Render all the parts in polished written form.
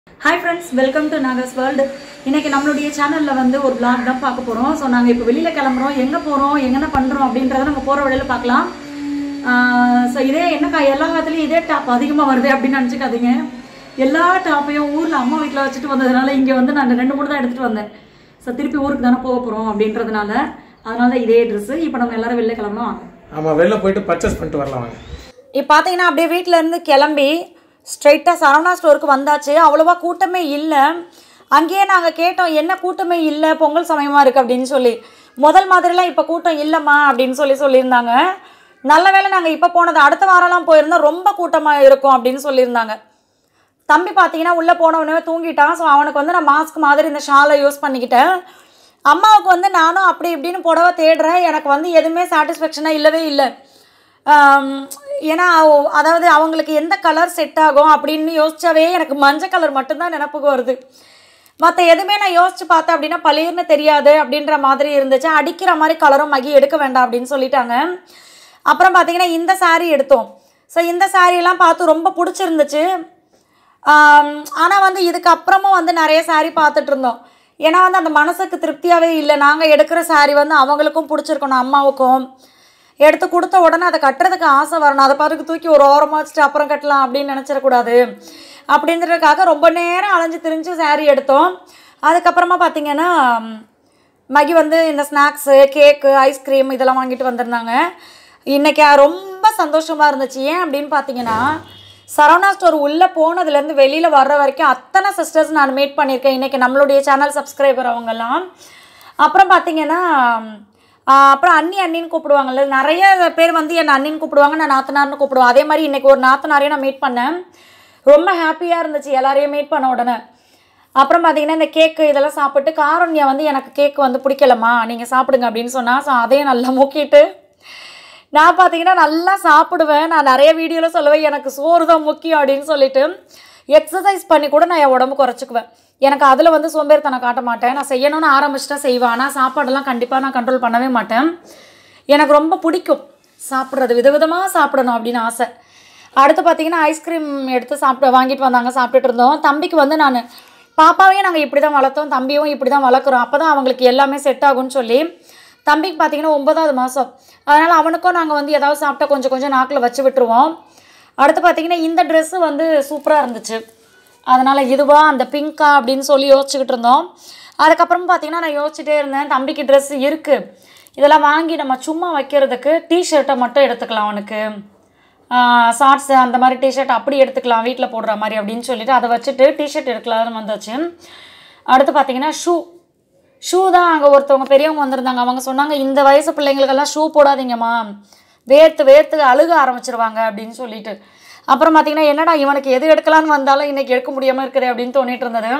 Hi friends, welcome to Naga's World. இன்னைக்கு நம்மளுடைய சேனல்ல வந்து ஒரு vlog தான் பார்க்க போறோம். சோ நாங்க இப்ப வெளியில கிளம்பறோம். எங்க போறோம், என்னென்ன பண்றோம் அப்படிங்கறத நம்ம போற வழியில பார்க்கலாம். சோ இதே என்னக்கா எல்லா காலத்துலயும் இதே டாப் அதிகமா வருது அப்படி நினைச்சுக்காதீங்க. எல்லா டாப்பையும் ஊர்ல அம்மா வீட்ல வச்சிட்டு வந்ததனால இங்க வந்து நான் 2-3 தான் எடுத்துட்டு வந்தேன். சோ திருப்பி ஊருக்கு தான போக போறோம் அப்படின்றதனால அதனால இதே Dress. இப்போ நம்ம எல்லாரும் வெளியில கிளம்பறோம். ஆமா வெளியில போயிட்டு பர்ச்சேஸ் பண்ணிட்டு வரலாம் வாங்க. இப்போ பாத்தீங்கன்னா அப்படியே வீட்ல இருந்து கிளம்பி ஸ்ட்ரைட்டா சரவணா ஸ்டோருக்கு வந்தாச்சு. அவ்வளவா கூட்டமே இல்ல. அங்கேயே நாங்க கேட்டோம் என்ன கூட்டமே இல்ல, பொங்கல் சமயமா இருக்கு அப்படின்னு சொல்லி. முதல் மாதிரிலாம் இப்ப கூட்டம் இல்லம்மா அப்படின்னு சொல்லியிருந்தாங்க. நல்ல வேளை நாங்க இப்ப போனது, அடுத்த வாரம்லாம் போயிருந்தா ரொம்ப கூட்டமா இருக்கும் அப்படின்னு சொல்லியிருந்தாங்க. தம்பி பார்த்தீங்கன்னா உள்ளே போனவனே தூங்கிட்டான். ஸோ அவனுக்கு வந்து நான் மாஸ்க் மாதிரி இந்த ஷாலை யூஸ் பண்ணிக்கிட்டேன். அம்மாவுக்கு வந்து நானும் அப்படி இப்படின்னு புடவை தேடுறேன். எனக்கு வந்து எதுவுமே சாட்டிஸ்ஃபேக்ஷனாக இல்லவே இல்லை. ஏன்னா அதாவது அவங்களுக்கு எந்த கலர் செட் ஆகும் அப்படின்னு யோசிச்சாவே எனக்கு மஞ்சள் கலர் மட்டும்தான் நினப்புக்கு வருது. மற்ற எதுவுமே நான் யோசிச்சு பார்த்தேன் அப்படின்னா பளிர்னு தெரியாது அப்படின்ற மாதிரி இருந்துச்சு. அடிக்கிற மாதிரி கலரும் மகி எடுக்க வேண்டாம் அப்படின்னு சொல்லிட்டாங்க. அப்புறம் பார்த்தீங்கன்னா இந்த சாரீ எடுத்தோம். ஸோ இந்த சாரீலாம் பார்த்து ரொம்ப பிடிச்சிருந்துச்சு. ஆனால் வந்து இதுக்கப்புறமும் வந்து நிறைய சாரீ பார்த்துட்டு இருந்தோம். ஏன்னா வந்து அந்த மனசுக்கு திருப்தியாகவே இல்லை. நாங்கள் எடுக்கிற சாரீ வந்து அவங்களுக்கும் பிடிச்சிருக்கணும், அம்மாவுக்கும். எடுத்து கொடுத்த உடனே அதை கட்டுறதுக்கு ஆசை வரணும். அதை பாட்டுக்கு தூக்கி ஒரு ஓரமாக வச்சுட்டு அப்புறம் கட்டலாம் அப்படின்னு நினச்சிடக்கூடாது. அப்படின்றதுக்காக ரொம்ப நேரம் அலைஞ்சு திரிஞ்சு சாரீ எடுத்தோம். அதுக்கப்புறமா பார்த்திங்கன்னா மகி வந்து இந்த ஸ்நாக்ஸு, கேக்கு, ஐஸ்கிரீம் இதெல்லாம் வாங்கிட்டு வந்திருந்தாங்க. இன்றைக்கி ரொம்ப சந்தோஷமாக இருந்துச்சு. ஏன் அப்படின்னு பார்த்தீங்கன்னா சரவணா ஸ்டோர் உள்ளே போனதுலேருந்து வெளியில் வர்ற வரைக்கும் அத்தனை சிஸ்டர்ஸ் நான் மீட் பண்ணியிருக்கேன். இன்றைக்கி நம்மளுடைய சேனல் சப்ஸ்கிரைபர் அவங்கெல்லாம். அப்புறம் பார்த்திங்கன்னா அப்புறம் அண்ணின்னு கூப்பிடுவாங்கல்ல, நிறைய பேர் வந்து என்னை அண்ணின்னு கூப்பிடுவாங்க, நான் நாத்தனார்னு கூப்பிடுவேன். அதே மாதிரி இன்றைக்கி ஒரு நாத்தனாரையும் நான் மீட் பண்ணேன். ரொம்ப ஹாப்பியாக இருந்துச்சு எல்லாரையும் மீட் பண்ண உடனே. அப்புறம் பார்த்திங்கன்னா இந்த கேக்கு இதெல்லாம் சாப்பிட்டு காரண்யா வந்து எனக்கு கேக்கு வந்து பிடிக்கலம்மா, நீங்கள் சாப்பிடுங்க அப்படின்னு சொன்னால். ஸோ அதையும் நல்லா மூக்கிட்டு நான் பார்த்திங்கன்னா நல்லா சாப்பிடுவேன். நான் நிறைய வீடியோவில் சொல்லுவேன் எனக்கு சோறு தான் முக்கியம் அப்படின்னு சொல்லிட்டு எக்ஸசைஸ் பண்ணி கூட நான் என் உடம்பு குறைச்சிக்குவேன். எனக்கு அதில் வந்து சோம்பேறித்தனம் காட்ட மாட்டேன். நான் செய்யணும்னு ஆரம்பிச்சிட்டா செய்வேன். ஆனால் சாப்பாடெல்லாம் கண்டிப்பாக நான் கண்ட்ரோல் பண்ணவே மாட்டேன். எனக்கு ரொம்ப பிடிக்கும் சாப்பிட்றது, விதவிதமாக சாப்பிடணும் அப்படின்னு ஆசை. அடுத்து பார்த்திங்கன்னா ஐஸ்கிரீம் எடுத்து வாங்கிட்டு வந்தாங்க, சாப்பிட்டுட்டு இருந்தோம். தம்பிக்கு வந்து நான் பாப்பாவையும் நாங்கள் இப்படி தான் வளர்த்தோம், தம்பியும் இப்படி தான் வளர்க்குறோம். அப்போ தான் அவங்களுக்கு எல்லாமே செட் ஆகும்னு சொல்லி. தம்பிக்கு பார்த்திங்கன்னா 9வது மாதம். அதனால் அவனுக்கும் நாங்கள் வந்து ஏதாவது சாப்பிட்டா கொஞ்சம் கொஞ்சம் நாக்கில் வச்சு விட்டுருவோம். அடுத்து பார்த்திங்கன்னா இந்த ட்ரெஸ்ஸு வந்து சூப்பராக இருந்துச்சு. அதனால் இதுவா அந்த பிங்க்கா அப்படின்னு சொல்லி யோசிச்சுக்கிட்டு இருந்தோம். அதுக்கப்புறம் பார்த்திங்கன்னா நான் யோசிச்சுட்டே இருந்தேன், தம்பிக்கு ட்ரெஸ்ஸு இருக்குது, இதெல்லாம் வாங்கி நம்ம சும்மா வைக்கிறதுக்கு டிஷர்ட்டை மட்டும் எடுத்துக்கலாம், அவனுக்கு ஷார்ட்ஸு அந்த மாதிரி டிஷர்ட் அப்படி எடுத்துக்கலாம் வீட்டில் போடுற மாதிரி அப்படின்னு சொல்லிட்டு அதை வச்சுட்டு டிஷர்ட் எடுக்கலாம்னு வந்தாச்சு. அடுத்து பார்த்திங்கன்னா ஷூ தான். அங்கே ஒருத்தவங்க பெரியவங்க வந்திருந்தாங்க. அவங்க சொன்னாங்க இந்த வயசு பிள்ளைங்களுக்கெல்லாம் ஷூ போடாதீங்கம்மா, வேர்த்து அழுக ஆரம்பிச்சிருவாங்க அப்படின்னு சொல்லிட்டு. அப்புறம் பார்த்திங்கன்னா என்னடா இவனுக்கு எது எடுக்கலான்னு வந்தாலும் இன்றைக்கி எடுக்க முடியாமல் இருக்குது அப்படின்னு தோணிட்டு இருந்தது.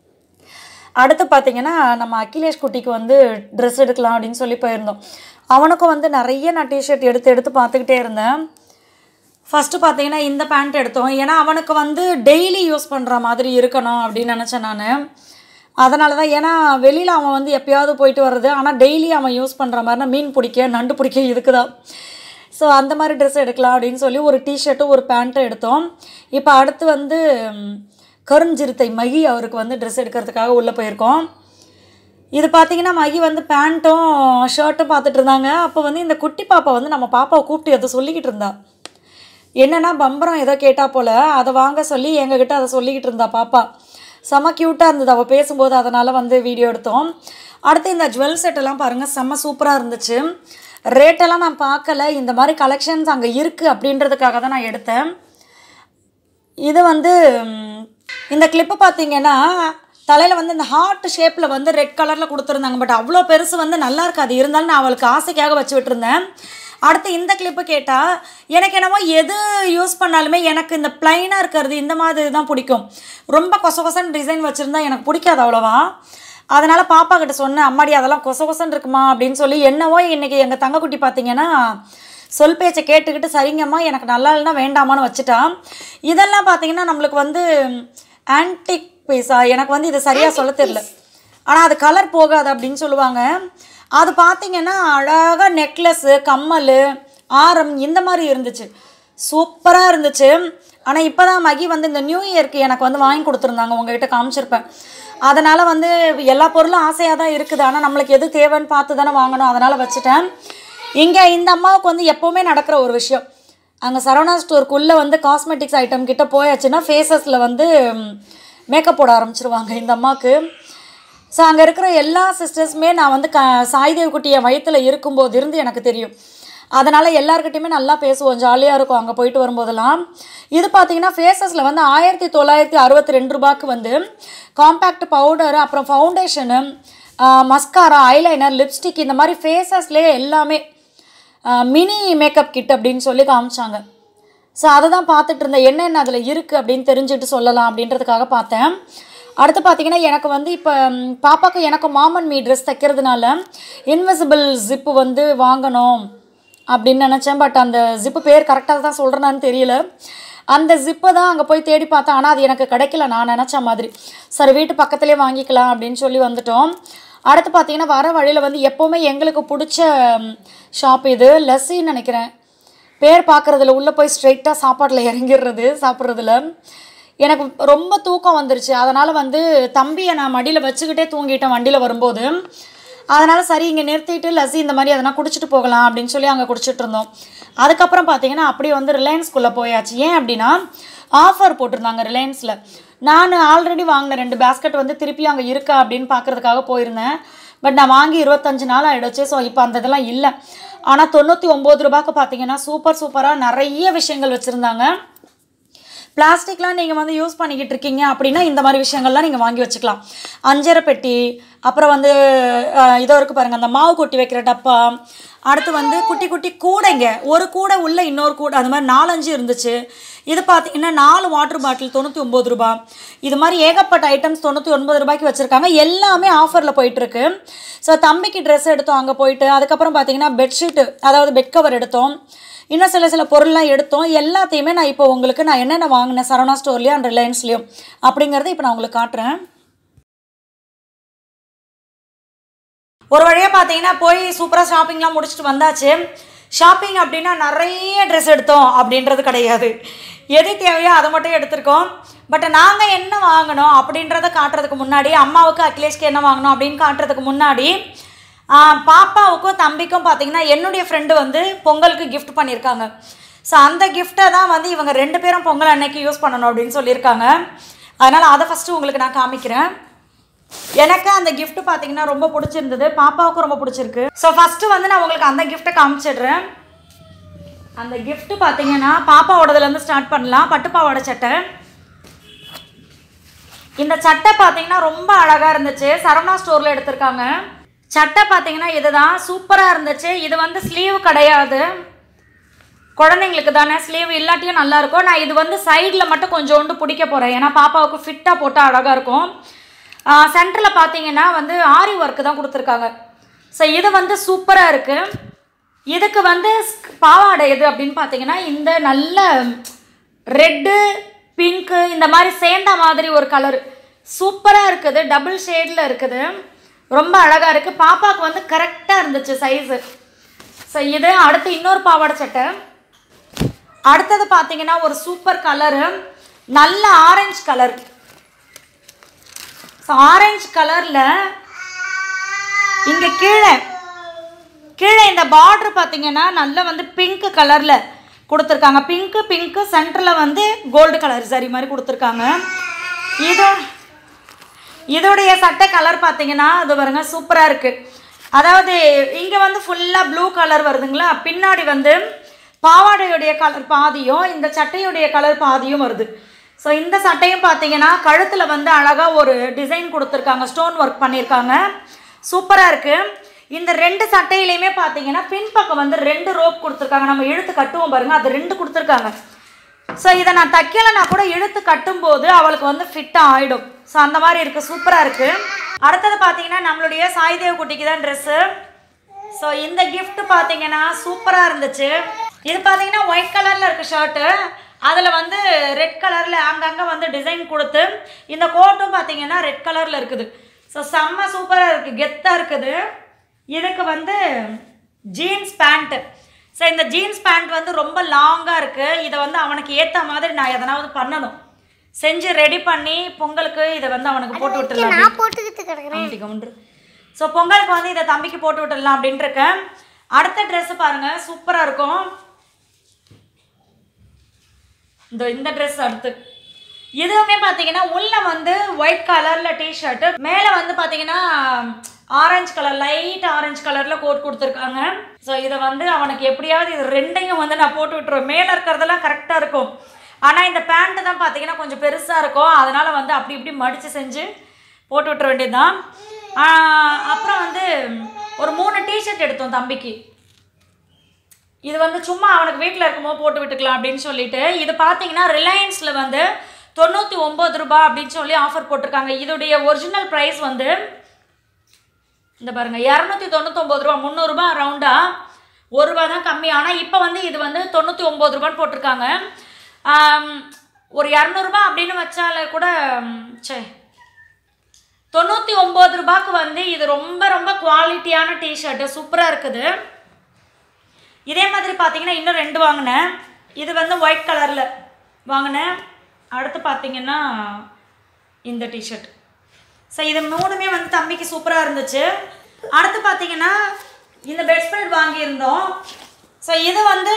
அடுத்து பார்த்திங்கன்னா நம்ம அகிலேஷ் குட்டிக்கு வந்து ட்ரெஸ் எடுக்கலாம் அப்படின்னு சொல்லி போயிருந்தோம். அவனுக்கும் வந்து நிறைய நான் டிஷர்ட் எடுத்து பார்த்துக்கிட்டே இருந்தேன். ஃபஸ்ட்டு பார்த்திங்கன்னா இந்த பேண்ட் எடுத்தோம். ஏன்னா அவனுக்கு வந்து டெய்லி யூஸ் பண்ணுற மாதிரி இருக்கணும் அப்படின்னு நினச்சேன் நான். அதனால தான், ஏன்னா வெளியில் அவன் வந்து எப்போயாவது போயிட்டு வர்றது, ஆனால் டெய்லி அவன் யூஸ் பண்ணுற மாதிரினா மீன் பிடிக்க நண்டு பிடிக்க இருக்குதான். ஸோ அந்த மாதிரி ட்ரெஸ் எடுக்கலாம் அப்படின்னு சொல்லி ஒரு டிஷர்ட்டும் ஒரு பேண்ட்டும் எடுத்தோம். இப்போ அடுத்து வந்து கருஞ்சிறுத்தை மகி அவருக்கு வந்து ட்ரெஸ் எடுக்கிறதுக்காக உள்ளே போயிருக்கோம். இது பார்த்திங்கன்னா மகி வந்து பேண்ட்டும் ஷர்ட்டும் பார்த்துட்டு இருந்தாங்க. அப்போ வந்து இந்த குட்டி பாப்பா வந்து நம்ம பாப்பாவை கூப்பிட்டு எதை சொல்லிக்கிட்டு இருந்தா, என்னென்னா பம்பரம் ஏதோ கேட்டால் போல், அதை வாங்க சொல்லி எங்ககிட்ட அதை சொல்லிக்கிட்டு இருந்தா பாப்பா. செம்ம க்யூட்டாக இருந்தது அவள் பேசும்போது. அதனால் வந்து வீடியோ எடுத்தோம். அடுத்து இந்த ஜுவல் செட்டெல்லாம் பாருங்கள், செம்ம சூப்பராக இருந்துச்சு. ரேட்டெல்லாம் நான் பார்க்கல, இந்த மாதிரி கலெக்ஷன்ஸ் அங்கே இருக்குது அப்படின்றதுக்காக தான் நான் எடுத்தேன். இது வந்து இந்த கிளிப்பு பார்த்திங்கன்னா தலையில் வந்து இந்த ஹார்ட் ஷேப்பில் வந்து ரெட் கலரில் கொடுத்துருந்தாங்க. பட் அவ்வளோ பெருசு வந்து நல்லா இருக்காது. இருந்தாலும் நான் அவளுக்கு ஆசைக்காக வச்சு விட்டுருந்தேன். அடுத்து இந்த கிளிப்பு கேட்டால் எனக்கு என்னமோ எது யூஸ் பண்ணாலுமே எனக்கு இந்த ப்ளைனாக இருக்கிறது இந்த மாதிரி தான் பிடிக்கும். ரொம்ப கொசன்னு டிசைன் வச்சுருந்தா எனக்கு பிடிக்காது அவ்வளோவா. அதனால் பாப்பா கிட்ட சொன்னேன், அம்மாடி அதெல்லாம் கொசன்னு இருக்குமா அப்படின்னு சொல்லி. என்னவோ இன்றைக்கி எங்கள் தங்கக்குட்டி பார்த்திங்கன்னா சொல் பேச்சை கேட்டுக்கிட்டு சரிங்கம்மா எனக்கு நல்லா இல்லைன்னா வேண்டாமான்னு வச்சுட்டான். இதெல்லாம் பார்த்திங்கன்னா நம்மளுக்கு வந்து ஆன்டிக் பீஸா, எனக்கு வந்து இது சரியாக சொல்ல தெரியல, ஆனால் அது கலர் போகாது அப்படின்னு சொல்லுவாங்க. அது பார்த்திங்கன்னா அழகாக நெக்லஸ்ஸு, கம்மல், ஆரம் இந்த மாதிரி இருந்துச்சு. சூப்பராக இருந்துச்சு. ஆனால் இப்போ தான் மகி வந்து இந்த நியூ இயர்க்கு எனக்கு வந்து வாங்கி கொடுத்துருந்தாங்க, உங்ககிட்ட காமிச்சிருப்பேன். அதனால் வந்து எல்லா பொருளும் ஆசையாக தான் இருக்குது, ஆனால் நம்மளுக்கு எது தேவைன்னு பார்த்து தானே வாங்கணும், அதனால் வச்சுட்டேன். இங்கே இந்த அம்மாவுக்கு வந்து எப்போவுமே நடக்கிற ஒரு விஷயம், அங்கே சரவணா ஸ்டோருக்குள்ளே வந்து காஸ்மெட்டிக்ஸ் ஐட்டம் கிட்டே போயாச்சுன்னா ஃபேஸஸில் வந்து மேக்கப் போட ஆரம்பிச்சிருவாங்க இந்த அம்மாவுக்கு. ஸோ அங்கே இருக்கிற எல்லா சிஸ்டர்ஸுமே நான் வந்து சாய்தேவ் குட்டி என் வயிற்றில் இருக்கும்போது இருந்து எனக்கு தெரியும். அதனால் எல்லாருக்கிட்டையுமே நல்லா பேசுவோம், ஜாலியாக இருக்கும் அங்கே போயிட்டு வரும்போதெல்லாம். இது பார்த்திங்கன்னா ஃபேஸஸில் வந்து 1962 ரூபாய்க்கு வந்து காம்பேக்ட் பவுடரு, அப்புறம் ஃபவுண்டேஷனு, மஸ்காரா, ஐலைனர், லிப்ஸ்டிக், இந்த மாதிரி ஃபேஸஸ்லேயே எல்லாமே மினி மேக்கப் கிட் அப்படின்னு சொல்லி காமிச்சாங்க. ஸோ அதை தான் பார்த்துட்டு இருந்தேன், என்னென்ன அதில் இருக்குது அப்படின்னு தெரிஞ்சுட்டு சொல்லலாம் அப்படின்றதுக்காக பார்த்தேன். அடுத்து பார்த்திங்கன்னா எனக்கு வந்து இப்போ பாப்பாவுக்கு எனக்கு மாமன் மீ ட்ரெஸ் தைக்கிறதுனால இன்விசிபிள் ஜிப்பு வந்து வாங்கணும் அப்படின்னு நினச்சேன். பட் அந்த ஜிப்பு பேர் கரெக்டாக தான் சொல்கிறேனான்னு தெரியல. அந்த ஜிப்பை தான் அங்கே போய் தேடி பார்த்தேன், ஆனால் அது எனக்கு கிடைக்கல நான் நினச்ச மாதிரி. சரி வீட்டு பக்கத்துலேயே வாங்கிக்கலாம் அப்படின்னு சொல்லி வந்துட்டோம். அடுத்து பார்த்திங்கன்னா வர வழியில் வந்து எப்போவுமே எங்களுக்கு பிடிச்ச ஷாப் இது, லஸ்ஸின்னு நினைக்கிறேன் பேர். பார்க்குறதுல உள்ளே போய் ஸ்ட்ரெயிட்டாக சாப்பாட்டில் இறங்கிடுறது, சாப்பிட்றதுல எனக்கு ரொம்ப தூக்கம் வந்துருச்சு. அதனால் வந்து தம்பியை நான் மடியில் வச்சுக்கிட்டே தூங்கிட்டேன் வண்டியில் வரும்போது. அதனால் சரி இங்கே நிறுத்திட்டு லஸ்ஸி இந்த மாதிரி அதனால் குடிச்சிட்டு போகலாம் அப்படின்னு சொல்லி அங்கே குடிச்சிட்டு இருந்தோம். அதுக்கப்புறம் பார்த்திங்கன்னா அப்படியே வந்து ரிலையன்ஸ்குள்ளே போயாச்சு. ஏன் அப்படின்னா ஆஃபர் போட்டிருந்தாங்க ரிலையன்ஸில். நான் ஆல்ரெடி வாங்கின 2 பேஸ்கெட் வந்து திருப்பி அங்கே இருக்கா அப்படின்னு பார்க்குறதுக்காக போயிருந்தேன். பட் நான் வாங்கி 25 நாள் ஆகிடுச்சு. ஸோ இப்போ அந்த இதெல்லாம் இல்லை. ஆனால் 99 ரூபாய்க்கு பார்த்திங்கன்னா சூப்பராக நிறைய விஷயங்கள் வச்சுருந்தாங்க. பிளாஸ்டிக்லாம் நீங்கள் வந்து யூஸ் பண்ணிக்கிட்டு இருக்கீங்க அப்படின்னா இந்த மாதிரி விஷயங்கள்லாம் நீங்கள் வாங்கி வச்சுக்கலாம். அஞ்சரை பெட்டி, அப்புறம் வந்து இதோ இருக்குது பாருங்கள் அந்த மாவு கொட்டி வைக்கிற டப்பா, அடுத்து வந்து குட்டி குட்டி கூடைங்க, ஒரு கூடை உள்ள இன்னொரு கூடை, அது மாதிரி 4-5 இருந்துச்சு. இது பார்த்திங்கன்னா 4 வாட்டர் பாட்டில் 99 ரூபா. இது மாதிரி ஏகப்பட்ட ஐட்டம்ஸ் 99 ரூபாய்க்கு வச்சுருக்காங்க. எல்லாமே ஆஃபரில் போயிட்டுருக்கு. ஸோ தம்பிக்கு ட்ரெஸ் எடுத்தோம் அங்கே போயிட்டு. அதுக்கப்புறம் பார்த்திங்கன்னா பெட்ஷீட்டு, அதாவது பெட் கவர் எடுத்தோம். இன்னும் சில பொருள்லாம் எடுத்தோம். எல்லாத்தையுமே நான் இப்போ உங்களுக்கு நான் என்னென்ன வாங்கினேன் சரவணா ஸ்டோர்லேயும் அண்ட் ரிலையன்ஸ்லேயும் அப்படிங்கிறத இப்போ நான் உங்களுக்கு காட்டுறேன். ஒரு வழியாக பார்த்தீங்கன்னா போய் சூப்பராக ஷாப்பிங்லாம் முடிச்சுட்டு வந்தாச்சு. ஷாப்பிங் அப்படின்னா நிறைய ட்ரெஸ் எடுத்தோம் அப்படின்றது கிடையாது, எது தேவையோ அதை மட்டும் எடுத்திருக்கோம். பட் நாங்கள் என்ன வாங்கினோம் அப்படின்றத காட்டுறதுக்கு முன்னாடி, அம்மாவுக்கு அகிலேஷ்க்கு என்ன வாங்கினோம் அப்படின்னு காட்டுறதுக்கு முன்னாடி, பாப்பாவுக்கும் தம்பிக்கும் பார்த்திங்கன்னா என்னுடைய ஃப்ரெண்டு வந்து பொங்கலுக்கு கிஃப்ட் பண்ணியிருக்காங்க. ஸோ அந்த கிஃப்ட்டை தான் வந்து இவங்க 2 பேரும் பொங்கல் அன்னைக்கு யூஸ் பண்ணணும் அப்படின்னு சொல்லியிருக்காங்க. அதனால் அதை ஃபஸ்ட்டு உங்களுக்கு நான் காமிக்கிறேன். எனக்கு அந்த கிஃப்ட் பார்த்திங்கன்னா ரொம்ப பிடிச்சிருந்தது, பாப்பாவுக்கும் ரொம்ப பிடிச்சிருக்கு. ஸோ ஃபஸ்ட்டு வந்து நான் உங்களுக்கு அந்த கிஃப்ட்டை காமிச்சிடுறேன். அந்த கிஃப்ட் பார்த்திங்கன்னா பாப்பாவோடதுலேருந்து ஸ்டார்ட் பண்ணலாம். பட்டுப்பாவோட சட்டை. இந்த சட்டை பார்த்திங்கன்னா ரொம்ப அழகாக இருந்துச்சு, சரவணா ஸ்டோரில் எடுத்திருக்காங்க. சட்டை பார்த்திங்கன்னா இதுதான், சூப்பராக இருந்துச்சு. இது வந்து ஸ்லீவ் கிடையாது, குழந்தைங்களுக்கு தானே, ஸ்லீவ் இல்லாட்டியும் நல்லாயிருக்கும். நான் இது வந்து சைடில் மட்டும் கொஞ்சோண்டு பிடிக்க போகிறேன், ஏன்னா பாப்பாவுக்கு ஃபிட்டாக போட்டால் அழகாக இருக்கும். சென்டரில் பார்த்திங்கன்னா வந்து ஆரி ஒர்க்கு தான் கொடுத்துருக்காங்க. ஸோ இது வந்து சூப்பராக இருக்குது. இதுக்கு வந்து பாவாடை எது அப்படின்னு பார்த்திங்கன்னா இந்த நல்ல ரெட்டு பிங்க்கு இந்த மாதிரி சேர்ந்த மாதிரி ஒரு கலர் சூப்பராக இருக்குது, டபுள் ஷேடில் இருக்குது, ரொம்ப அழகாக இருக்குது. பாப்பாவுக்கு வந்து கரெக்டாக இருந்துச்சு சைஸு. ஸோ இது அடுத்து இன்னொரு பாவாடை சட்டை. அடுத்தது பார்த்திங்கன்னா ஒரு சூப்பர் கலரு, நல்ல ஆரஞ்சு கலர். ஸோ ஆரஞ்சு கலரில் இங்கே கீழே இந்த பார்டர் பார்த்திங்கன்னா நல்லா வந்து பிங்க் கலரில் கொடுத்துருக்காங்க. பிங்க்கு சென்டரில் வந்து கோல்டு கலர் சரி மாதிரி கொடுத்துருக்காங்க. இதோடைய சட்டை கலர் பார்த்திங்கன்னா அது பாருங்க சூப்பராக இருக்குது. அதாவது இங்கே வந்து ஃபுல்லாக ப்ளூ கலர் வருதுங்களா, பின்னாடி வந்து பாவாடையுடைய கலர் பாதியும் இந்த சட்டையுடைய கலர் பாதியும் வருது. ஸோ இந்த சட்டையும் பார்த்திங்கன்னா கழுத்தில் வந்து அழகாக ஒரு டிசைன் கொடுத்துருக்காங்க, ஸ்டோன் ஒர்க் பண்ணியிருக்காங்க, சூப்பராக இருக்குது. இந்த 2 சட்டையிலையுமே பார்த்திங்கன்னா பின்பக்கம் வந்து 2 ரோப் கொடுத்துருக்காங்க. நம்ம இழுத்து கட்டுவோம் பாருங்கள், அது 2 கொடுத்துருக்காங்க. ஸோ இதை நான் தைக்கலைன்னா கூட இழுத்து கட்டும்போது அவளுக்கு வந்து ஃபிட்டாக ஆகிடும். ஸோ அந்த மாதிரி இருக்குது, சூப்பராக இருக்குது. அடுத்தது பார்த்திங்கன்னா நம்மளுடைய சாய்தேவ் குட்டிக்கு தான் ட்ரெஸ்ஸு. ஸோ இந்த கிஃப்ட் பார்த்திங்கன்னா சூப்பராக இருந்துச்சு. இது பார்த்திங்கன்னா ஒயிட் கலரில் இருக்குது ஷர்ட்டு, அதில் வந்து ரெட் கலரில் அங்கங்கே வந்து டிசைன் கொடுத்து, இந்த கோட்டும் பார்த்திங்கன்னா ரெட் கலரில் இருக்குது. ஸோ செம்ம சூப்பராக இருக்குது, கெத்தாக இருக்குது. இதுக்கு வந்து ஜீன்ஸ் பேண்ட்டு. ஸோ இந்த ஜீன்ஸ் பேண்ட் வந்து ரொம்ப லாங்காக இருக்குது. இதை வந்து அவனுக்கு ஏற்ற மாதிரி நான் எதனாவது பண்ணணும், செஞ்சு ரெடி பண்ணி பொங்கலுக்கு இதை வந்து அவனுக்கு போட்டு விட்டுடலாம். ஸோ பொங்கலுக்கு வந்து இதை தம்பிக்கு போட்டு விட்டுடலாம் அப்படின்ட்டு இருக்கேன். அடுத்த ட்ரெஸ்ஸு பாருங்கள், சூப்பராக இருக்கும். இந்த ட்ரெஸ் அடுத்து இதுவுமே பார்த்தீங்கன்னா உள்ள வந்து ஒயிட் கலரில் டிஷர்ட்டு, மேலே வந்து பார்த்தீங்கன்னா ஆரஞ்சு கலர், லைட் ஆரஞ்சு கலரில் கோட் கொடுத்துருக்காங்க. ஸோ இதை வந்து அவனுக்கு எப்படியாவது இது ரெண்டையும் வந்து நான் போட்டு விட்டுருவேன். மேலே இருக்கிறதெல்லாம் கரெக்டாக இருக்கும், ஆனால் இந்த பேண்ட்டு தான் பார்த்தீங்கன்னா கொஞ்சம் பெருசாக இருக்கும். அதனால் வந்து அப்படி இப்படி மடித்து செஞ்சு போட்டு விட்டுற வேண்டியது தான். அப்புறம் வந்து ஒரு 3 டிஷர்ட் எடுத்தோம் தம்பிக்கு. இது வந்து சும்மா அவனுக்கு வீட்டில் இருக்கும்போது போட்டு விட்டுக்கலாம் அப்படின்னு சொல்லிட்டு, இது பார்த்தீங்கன்னா ரிலையன்ஸில் வந்து 99 ரூபாய் அப்படின்னு சொல்லி ஆஃபர் போட்டிருக்காங்க. இதோடைய ஒரிஜினல் ப்ரைஸ் வந்து இந்த பாருங்கள் 299 ரூபா, 300 ரூபாய் ரவுண்டாக, 1 ரூபா தான் கம்மி. ஆனால் இப்போ வந்து இது வந்து 99 ரூபான்னு போட்டிருக்காங்க. ஒரு 200 ரூபாய் அப்படின்னு வச்சாலே கூட 99 ரூபாய்க்கு வந்து இது ரொம்ப ரொம்ப குவாலிட்டியான டிஷர்ட்டு, சூப்பராக இருக்குது. இதே மாதிரி பார்த்தீங்கன்னா இன்னும் 2 வாங்கினேன். இது வந்து ஒயிட் கலரில் வாங்கினேன். அடுத்து பார்த்தீங்கன்னா இந்த டிஷர்ட். ஸோ இது 3மே வந்து தம்பிக்கு சூப்பராக இருந்துச்சு. அடுத்து பார்த்தீங்கன்னா இந்த பெட் ஸ்ப்ரெட் வாங்கியிருந்தோம். ஸோ இது வந்து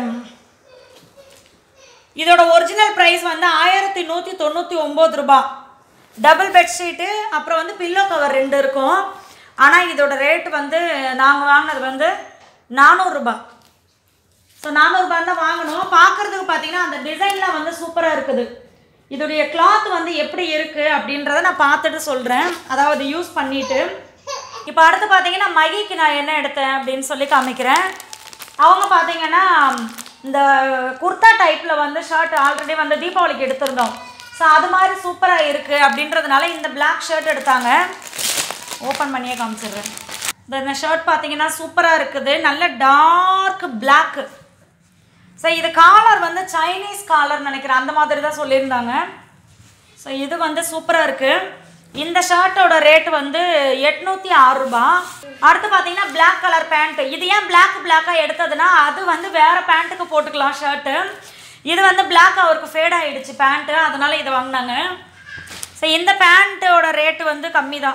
இதோட ஒரிஜினல் ப்ரைஸ் வந்து 1199 ரூபாய். டபுள் பெட்ஷீட்டு அப்புறம் வந்து பில்லோ கவர் 2 இருக்கும். ஆனால் இதோட ரேட் வந்து நாங்கள் வாங்கினது வந்து 400 ரூபாய். ஸோ 400 ரூபாய் தான் வாங்கணும். பார்க்குறதுக்கு பார்த்தீங்கன்னா அந்த டிசைன்லாம் வந்து சூப்பராக இருக்குது. இதோடைய கிளாத் வந்து எப்படி இருக்குது அப்படின்றத நான் பார்த்துட்டு சொல்கிறேன், அதாவது யூஸ் பண்ணிவிட்டு. இப்போ அடுத்து பார்த்தீங்கன்னா மகிக்கு நான் என்ன எடுத்தேன் அப்படின்னு சொல்லி காமிக்கிறேன். அவங்க பார்த்தீங்கன்னா இந்த குர்தா டைப்பில் வந்து ஷர்ட் ஆல்ரெடி வந்து தீபாவளிக்கு எடுத்திருந்தோம். ஸோ அது மாதிரி சூப்பராக இருக்குது அப்படின்றதுனால இந்த பிளாக் ஷர்ட் எடுத்தாங்க. ஓப்பன் பண்ணியே காமிச்சிடுறேன். இந்த ஷர்ட் பார்த்தீங்கன்னா சூப்பராக இருக்குது, நல்ல டார்க் பிளாக்கு. ஸோ இது காலர் வந்து சைனீஸ் காலர் நினைக்கிறேன், அந்த மாதிரி தான் சொல்லியிருந்தாங்க. ஸோ இது வந்து சூப்பராக இருக்குது. இந்த ஷர்ட்டோட ரேட் வந்து 806 ரூபாய். அடுத்து பார்த்தீங்கன்னா பிளாக் கலர் பேண்ட்டு. இது ஏன் பிளாக்காக எடுத்ததுன்னா அது வந்து வேறு பேண்ட்டுக்கு போட்டுக்கலாம் ஷர்ட்டு. இது வந்து பிளாக் அவருக்கு ஃபேட் ஆகிடுச்சு பேண்ட்டு, அதனால் இதை வாங்கினாங்க. ஸோ இந்த பேண்ட்டோட ரேட்டு வந்து கம்மி தான்.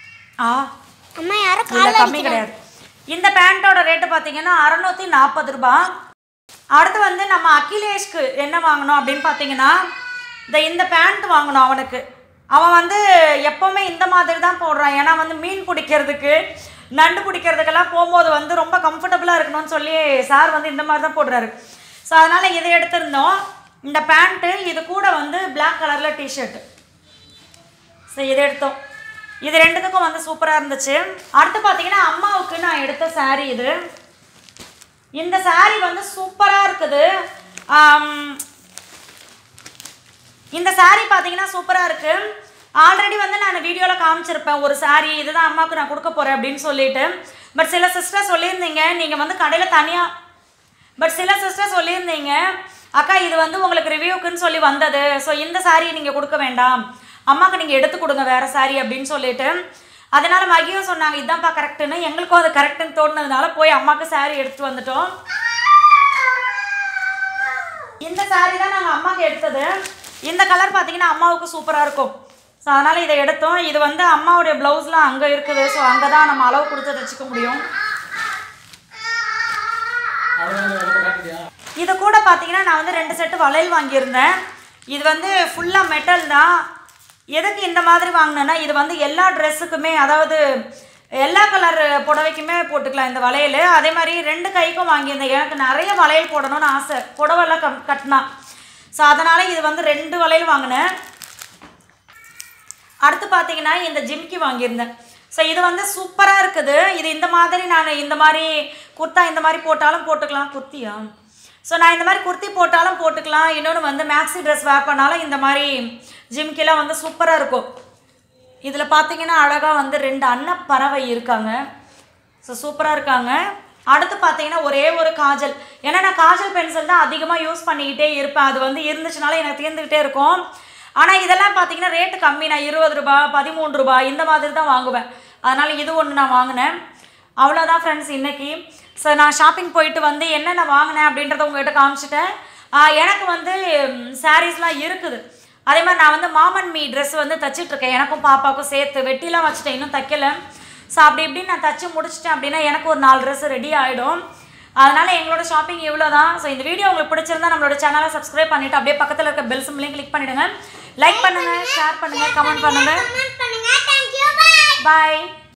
கம்மி கிடையாது. இந்த பேண்ட்டோட ரேட்டு பார்த்தீங்கன்னா 640 ரூபாய். அடுத்து வந்து நம்ம அகிலேஷ்க்கு என்ன வாங்கணும் அப்படின்னு பார்த்தீங்கன்னா இந்த பேண்ட் வாங்கணும் அவனுக்கு. அவன் வந்து எப்போவுமே இந்த மாதிரி தான் போடுறான். ஏன்னா வந்து மீன் பிடிக்கிறதுக்கு நண்டு பிடிக்கிறதுக்கெல்லாம் போகும்போது வந்து ரொம்ப கம்ஃபர்டபுளாக இருக்கணும்னு சொல்லி சார் வந்து இந்த மாதிரி தான் போடுறாரு. ஸோ அதனால் இதை எடுத்திருந்தோம். இந்த பேண்ட்டு இது கூட வந்து பிளாக் கலரில் டிஷர்ட்டு. ஸோ இதை எடுத்தோம். இது 2த்துக்கும் வந்து சூப்பராக இருந்துச்சு. அடுத்து பார்த்தீங்கன்னா அம்மாவுக்கு நான் எடுத்த சாரீ இது. இந்த சாரீ வந்து சூப்பராக இருக்குது. இந்த சாரீ பார்த்தீங்கன்னா சூப்பராக இருக்குது. ஆல்ரெடி வந்து நான் வீடியோவில் காமிச்சிருப்பேன் ஒரு சாரீ, இதுதான் அம்மாவுக்கு நான் கொடுக்க போகிறேன் அப்படின்னு சொல்லிட்டு. பட் சில சிஸ்டர் சொல்லியிருந்தீங்க நீங்கள் வந்து கடையில் தனியாக அக்கா இது வந்து உங்களுக்கு ரிவ்யூக்குன்னு சொல்லி வந்தது, ஸோ இந்த சாரீ நீங்கள் கொடுக்க வேண்டாம், அம்மாவுக்கு நீங்கள் எடுத்து கொடுங்க வேறு சாரீ அப்படின்னு சொல்லிட்டு. அதனால் மகியும் சொன்னாங்க இதான்ப்பா கரெக்டுன்னு. எங்களுக்கும் அது கரெக்டுன்னு தோணுனதுனால போய் அம்மாவுக்கு சாரீ எடுத்துகிட்டு வந்துட்டோம். இந்த சாரீ தான் நாங்கள் அம்மாவுக்கு எடுத்தது. இந்த கலர் பார்த்தீங்கன்னா அம்மாவுக்கு சூப்பராக இருக்கும். ஸோ அதனால் இதை எடுத்தோம். இது வந்து அம்மாவுடைய ப்ளவுஸ்லாம் அங்கே இருக்குது. ஸோ அங்கே தான் நம்ம அளவு கொடுத்து தைச்சிக்க முடியும். இது கூட பார்த்தீங்கன்னா நான் வந்து 2 செட்டு வளையல் வாங்கியிருந்தேன். இது வந்து ஃபுல்லாக மெட்டல் தான். எதுக்கு இந்த மாதிரி வாங்கினேன்னா இது வந்து எல்லா ட்ரெஸ்ஸுக்குமே, அதாவது எல்லா கலர் புடவைக்குமே போட்டுக்கலாம் இந்த வளையல். அதே மாதிரி 2 கைக்கும் வாங்கியிருந்தேன். எனக்கு நிறைய வளையல் போடணும்னு ஆசை, புடவெல்லாம் கட்டினா. ஸோ அதனால் இது வந்து 2 வளையல் வாங்கினேன். அடுத்து பார்த்தீங்கன்னா இந்த ஜிம்கி வாங்கியிருந்தேன். ஸோ இது வந்து சூப்பராக இருக்குது. இது இந்த மாதிரி நான் இந்த மாதிரி குர்த்தா இந்த மாதிரி போட்டாலும் போட்டுக்கலாம். குர்த்தியா? ஸோ நான் இந்த மாதிரி குர்த்தி போட்டாலும் போட்டுக்கலாம். இன்னொன்று வந்து மேக்ஸி ட்ரெஸ் வேர் பண்ணாலும் இந்த மாதிரி ஜிம்கிலாம் வந்து சூப்பராக இருக்கும். இதில் பார்த்தீங்கன்னா அழகாக வந்து 2 அன்னப்பறவை இருக்காங்க. ஸோ சூப்பராக இருக்காங்க. அடுத்து பார்த்தீங்கன்னா ஒரே ஒரு காஜல். ஏன்னா நான் காஜல் பென்சில் தான் அதிகமாக யூஸ் பண்ணிக்கிட்டே இருப்பேன். அது வந்து இருந்துச்சுனால எனக்கு தீர்ந்துக்கிட்டே இருக்கும். ஆனால் இதெல்லாம் பார்த்தீங்கன்னா ரேட்டு கம்மி. நான் 20 ரூபாய் 13 ரூபாய் இந்த மாதிரி தான் வாங்குவேன். அதனால் இது ஒன்று நான் வாங்கினேன். அவ்வளோதான் ஃப்ரெண்ட்ஸ் இன்றைக்கி. ஸோ நான் ஷாப்பிங் போயிட்டு வந்து என்னென்ன வாங்கினேன் அப்படின்றத உங்கள்கிட்ட காமிச்சிட்டேன். எனக்கு வந்து சாரீஸ்லாம் இருக்குது. அதே மாதிரி நான் வந்து மாமன் மீ ட்ரெஸ் வந்து தைச்சிட்ருக்கேன், எனக்கும் பாப்பாவுக்கும் சேர்த்து. வெட்டிலாம் வச்சுட்டேன், இன்னும் தைக்கலை. ஸோ அப்படி இப்படின்னு நான் தைச்சி முடிச்சிட்டேன் அப்படின்னா எனக்கு ஒரு 4 ட்ரெஸ் ரெடி ஆகிடும். அதனால் எங்களோட ஷாப்பிங் இவ்வளோ தான். ஸோ இந்த வீடியோ உங்களுக்கு பிடிச்சிருந்தா நம்மளோட சேனலை சப்ஸ்கிரைப் பண்ணிவிட்டு அப்படியே பக்கத்தில் இருக்க பெல் சிம்பிளையும் கிளிக் பண்ணிவிடுங்க. லைக் பண்ணுங்கள், ஷேர் பண்ணுங்கள், கமெண்ட் பண்ணுங்கள். பாய்.